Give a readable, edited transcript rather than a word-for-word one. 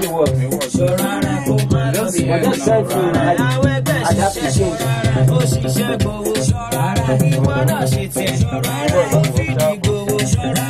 the work. Just try to adapt to change. Ó ṣiṣẹ́ gbowó ṣọ́ra rẹ̀, ìwọ náà ṣe tiẹ̀.